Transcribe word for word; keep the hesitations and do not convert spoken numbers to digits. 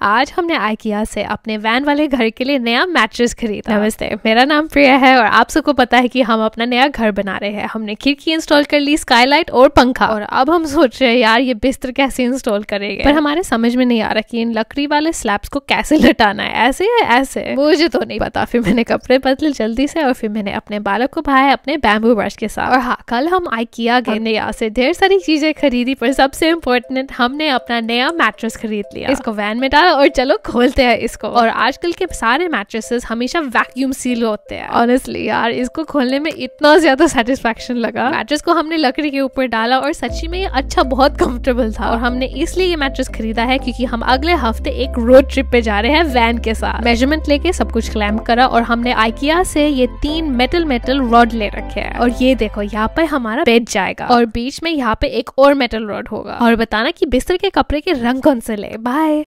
आज हमने आइकिया से अपने वैन वाले घर के लिए नया मैट्रेस खरीदा। नमस्ते, मेरा नाम प्रिया है और आप सबको पता है कि हम अपना नया घर बना रहे हैं। हमने खिड़की इंस्टॉल कर ली, स्काईलाइट और पंखा, और अब हम सोच रहे हैं यार ये बिस्तर कैसे इंस्टॉल करेंगे, पर हमारे समझ में नहीं आ रहा कि इन लकड़ी वाले स्लैब्स को कैसे लटाना है, ऐसे या ऐसे, मुझे तो नहीं पता। फिर मैंने कपड़े बदले जल्दी से और फिर मैंने अपने बालों को भाया अपने बैम्बू ब्रश के साथ। और हाँ, कल हम आइकिया गए, हमने यहाँ से ढेर सारी चीजें खरीदी, पर सबसे इम्पोर्टेंट हमने अपना नया मैट्रेस खरीद लिया। इसको वैन में डाला और चलो खोलते हैं इसको। और आजकल के सारे मैट्रेसेस हमेशा वैक्यूम सील होते हैं। ऑनेस्टली यार, इसको खोलने में इतना ज्यादा सेटिस्फैक्शन लगा। मैट्रेस को हमने लकड़ी के ऊपर डाला और सच्ची में ये अच्छा बहुत कंफर्टेबल था। और हमने इसलिए ये मैट्रेस खरीदा है क्योंकि हम अगले हफ्ते एक रोड ट्रिप पे जा रहे हैं वैन के साथ। मेजरमेंट लेके सब कुछ क्लैम्प करा और हमने आइकिया से ये तीन मेटल मेटल रॉड ले रखे हैं। और ये देखो, यहाँ पे हमारा बेड जाएगा और बीच में यहाँ पे एक और मेटल रॉड होगा। और बताना कि बिस्तर के कपड़े के रंग कौन से ले। बाय।